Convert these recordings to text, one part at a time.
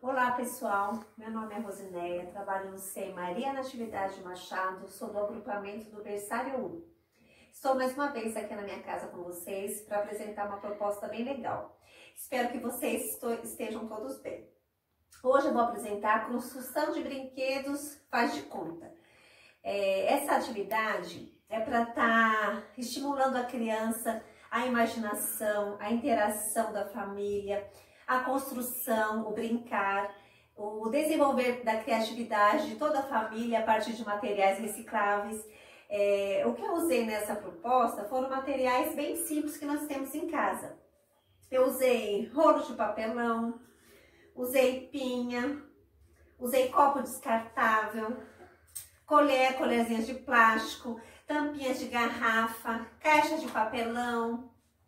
Olá pessoal, meu nome é Rosinéia, trabalho no SEI Maria Natividade Machado, sou do agrupamento do Berçário 1. Estou mais uma vez aqui na minha casa com vocês para apresentar uma proposta bem legal. Espero que vocês estejam todos bem. Hoje eu vou apresentar a construção de brinquedos faz de conta. Essa atividade é para estar estimulando a criança, a imaginação, a interação da família, a construção, o brincar, o desenvolver da criatividade de toda a família a partir de materiais recicláveis. O que eu usei nessa proposta foram materiais bem simples que nós temos em casa. Eu usei rolo de papelão, usei pinha, usei copo descartável, colherzinhas de plástico, tampinhas de garrafa, caixa de papelão,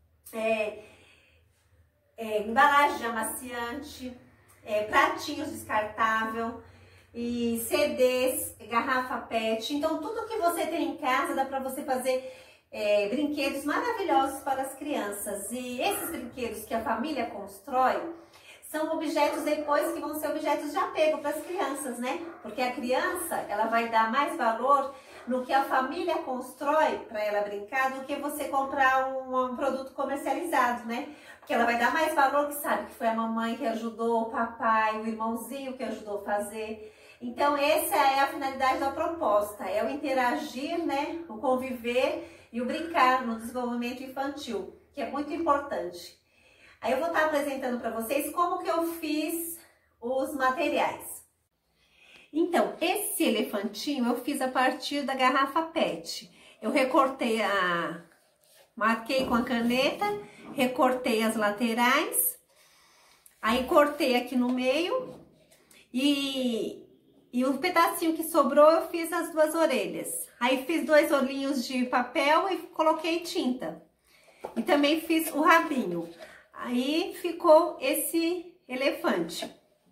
embalagem de amaciante, pratinhos descartável e CDs, garrafa PET. Então tudo que você tem em casa dá para você fazer brinquedos maravilhosos para as crianças. E esses brinquedos que a família constrói são objetos depois que vão ser objetos de apego para as crianças, né? Porque a criança, ela vai dar mais valor no que a família constrói para ela brincar do que você comprar um produto comercializado, né? Porque ela vai dar mais valor que sabe que foi a mamãe que ajudou, o papai, o irmãozinho que ajudou a fazer. Então essa é a finalidade da proposta, é o interagir, né? O conviver e o brincar no desenvolvimento infantil, que é muito importante. Aí eu vou estar apresentando para vocês como que eu fiz os materiais. Então, esse elefantinho eu fiz a partir da garrafa PET. Eu recortei marquei com a caneta, recortei as laterais, aí cortei aqui no meio e o pedacinho que sobrou eu fiz as duas orelhas. Aí fiz 2 olhinhos de papel e coloquei tinta. E também fiz o rabinho. Aí ficou esse elefante.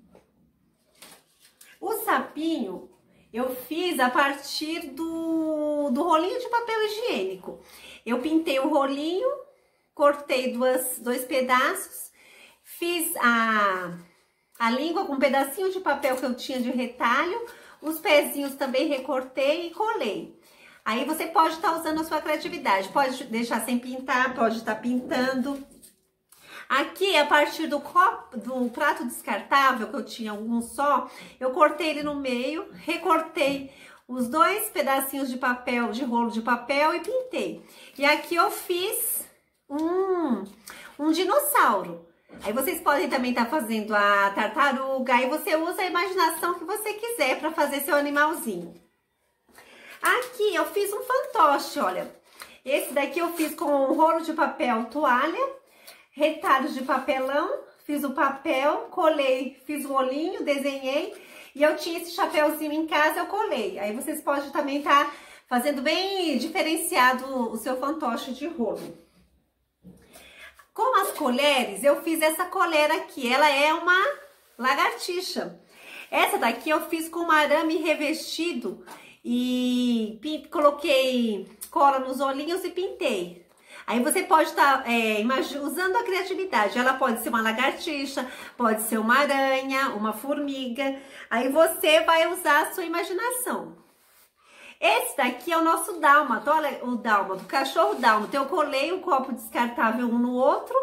O sapinho eu fiz a partir do rolinho de papel higiênico. Eu pintei o rolinho, cortei dois pedaços, fiz a língua com um pedacinho de papel que eu tinha de retalho, os pezinhos também recortei e colei. Aí você pode estar usando a sua criatividade, pode deixar sem pintar, pode estar pintando. Aqui, a partir do prato descartável, que eu tinha um só, eu cortei ele no meio, recortei os 2 pedacinhos de papel, de rolo de papel e pintei. E aqui eu fiz um dinossauro. Aí vocês podem também estar fazendo a tartaruga, aí você usa a imaginação que você quiser para fazer seu animalzinho. Aqui eu fiz um fantoche, olha. Esse daqui eu fiz com um rolo de papel toalha, retalhos de papelão, fiz o papel, colei, fiz o olhinho, desenhei, e eu tinha esse chapéuzinho em casa, eu colei. Aí vocês podem também estar fazendo bem diferenciado o seu fantoche de rolo. Com as colheres, eu fiz essa colher aqui, ela é uma lagartixa. Essa daqui eu fiz com um arame revestido e coloquei cola nos olhinhos e pintei. Aí você pode estar usando a criatividade. Ela pode ser uma lagartixa, pode ser uma aranha, uma formiga. Aí você vai usar a sua imaginação. Esse daqui é o nosso dálmata. Olha o dálmata, o cachorro dálmata. Eu colei um copo descartável um no outro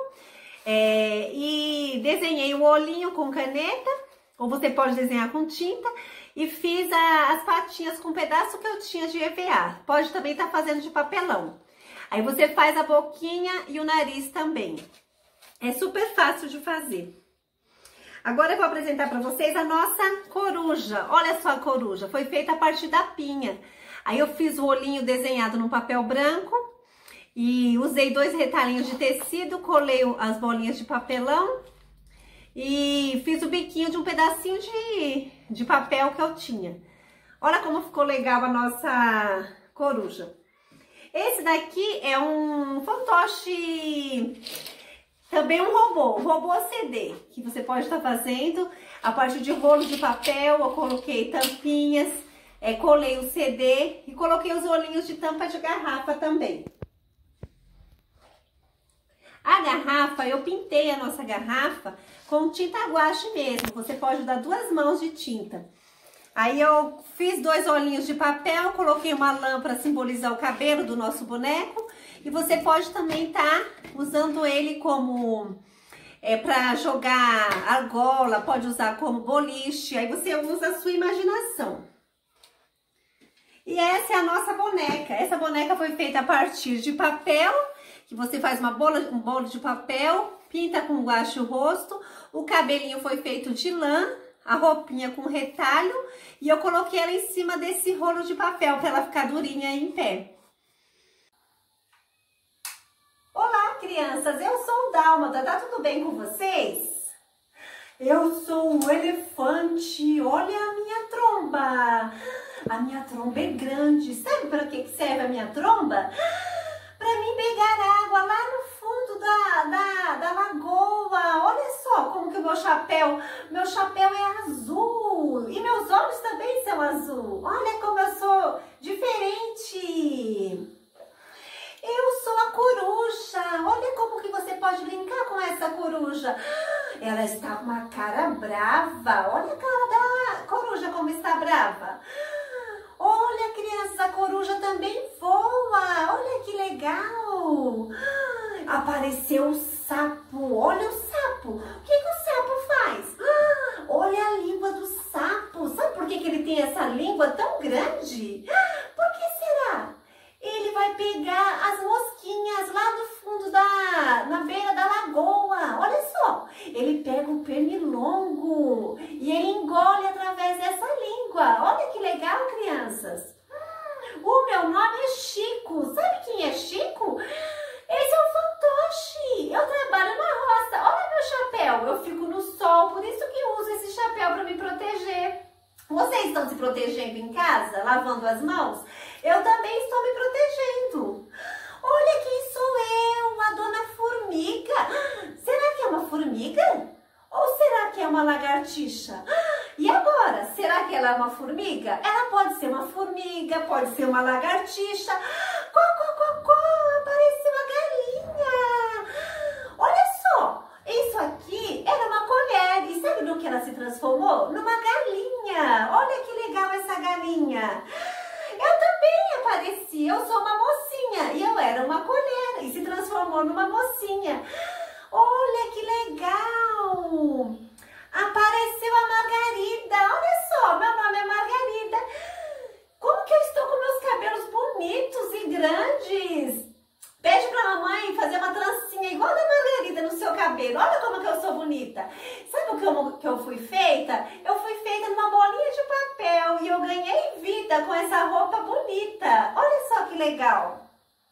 e desenhei o olhinho com caneta, ou você pode desenhar com tinta, e fiz as patinhas com um pedaço que eu tinha de EVA. Pode também estar fazendo de papelão. Aí você faz a boquinha e o nariz também. É super fácil de fazer. Agora eu vou apresentar para vocês a nossa coruja. Olha só a coruja, foi feita a partir da pinha. Aí eu fiz o olhinho desenhado no papel branco e usei 2 retalhinhos de tecido, colei as bolinhas de papelão e fiz o biquinho de um pedacinho de papel que eu tinha. Olha como ficou legal a nossa coruja. Esse daqui é um fantoche, também um robô CD, que você pode estar fazendo a partir de rolo de papel. Eu coloquei tampinhas, colei o CD e coloquei os olhinhos de tampa de garrafa também. A garrafa, eu pintei a nossa garrafa com tinta guache mesmo. Você pode dar 2 mãos de tinta. Aí eu fiz 2 olhinhos de papel, coloquei uma lã para simbolizar o cabelo do nosso boneco. E você pode também estar usando ele como para jogar argola, pode usar como boliche. Aí você usa a sua imaginação. E essa é a nossa boneca. Essa boneca foi feita a partir de papel, que você faz um bolo de papel, pinta com guache o rosto. O cabelinho foi feito de lã, a roupinha com retalho, e eu coloquei ela em cima desse rolo de papel para ela ficar durinha em pé. Olá, crianças! Eu sou o Dálmata, tá tudo bem com vocês? Eu sou um elefante, olha a minha tromba! A minha tromba é grande. Sabe para que serve a minha tromba? Para mim pegar água lá no fundo da lagoa. Olha só como que o meu chapéu é azul. E meus olhos também são azul. Olha como eu sou diferente. Eu sou a coruja. Olha como que você pode brincar com essa coruja. Ela está com uma cara brava. Olha a cara da coruja como está brava. Olha, criança, a coruja também voa. Olha que legal. Apareceu o sapo. Olha o sapo. O que o sapo faz? Olha a língua do sapo. Sabe por que ele tem essa língua tão grande? Por que será? Ele vai pegar as mosquinhas lá do fundo na beira da lagoa. Olha só, ele pega o pernilongo e ele engole através dessa língua. Olha que legal, crianças. O meu nome é Chico. Sabe quem é Chico? Esse é o fantoche. Eu trabalho na roça. Olha meu chapéu. Eu fico no sol, por isso que uso esse chapéu para me proteger. Vocês estão se protegendo em casa, lavando as mãos? Eu também estou me protegendo. Olha quem sou eu, a dona formiga. Será que é uma formiga? Ou será que é uma lagartixa? E agora, será que ela é uma formiga? Ela pode ser uma formiga, pode ser uma lagartixa. Có, có, có, có, apareceu a galinha. Olha só, isso aqui era uma colher. E sabe no que ela se transformou? Numa galinha. Olha que legal essa galinha. Eu também apareci, eu sou uma mocinha e eu era uma colher e se transformou numa mocinha. Olha que legal! Apareceu a Margarida, olha só, meu nome é Margarida. Como que eu estou com meus cabelos bonitos e grandes? Pede pra mamãe fazer uma trancinha igual a da Margarida no seu cabelo. Olha como que eu sou bonita. Sabe o que eu fui feita? Eu fui feita numa bolinha de papel e eu ganhei vida com essa roupa bonita. Olha só que legal.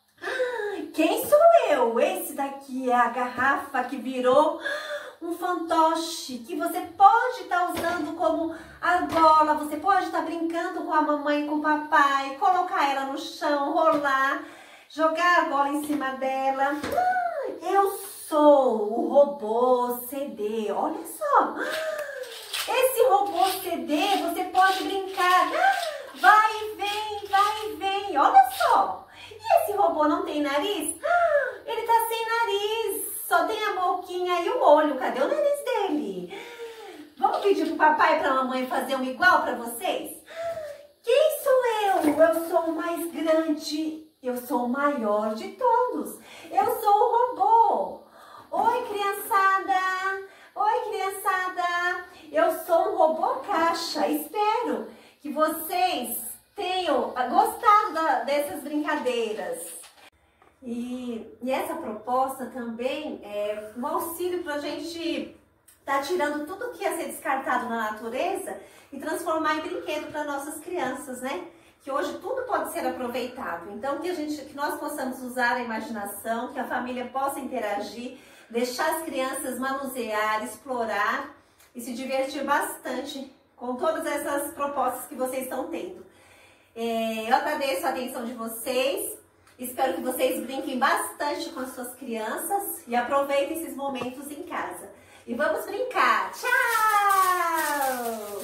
Quem sou eu? Esse daqui é a garrafa que virou um fantoche, que você pode estar usando como argola, você pode estar brincando com a mamãe e com o papai, colocar ela no chão, rolar, jogar a argola em cima dela. Eu sou o robô CD, olha só. Esse robô CD, você pode brincar, vai e vem, olha só. E esse robô não tem nariz? Ele tá sem nariz, só tem a boquinha e o olho. Cadê o nariz dele? Vamos pedir pro papai e pra mamãe fazer um igual pra vocês? Quem sou eu? Eu sou o mais grande, eu sou o maior de todos. Eu sou o robô. Oi, criançada. Oi, criançada. Eu sou um robô caixa. Espero que vocês tenham gostado dessas brincadeiras. E essa proposta também é um auxílio para a gente estar tirando tudo que ia ser descartado na natureza e transformar em brinquedo para nossas crianças, né? Que hoje tudo pode ser aproveitado. Então que nós possamos usar a imaginação, que a família possa interagir, deixar as crianças manusear, explorar e se divertir bastante com todas essas propostas que vocês estão tendo. Eu agradeço a atenção de vocês, espero que vocês brinquem bastante com as suas crianças e aproveitem esses momentos em casa. E vamos brincar! Tchau!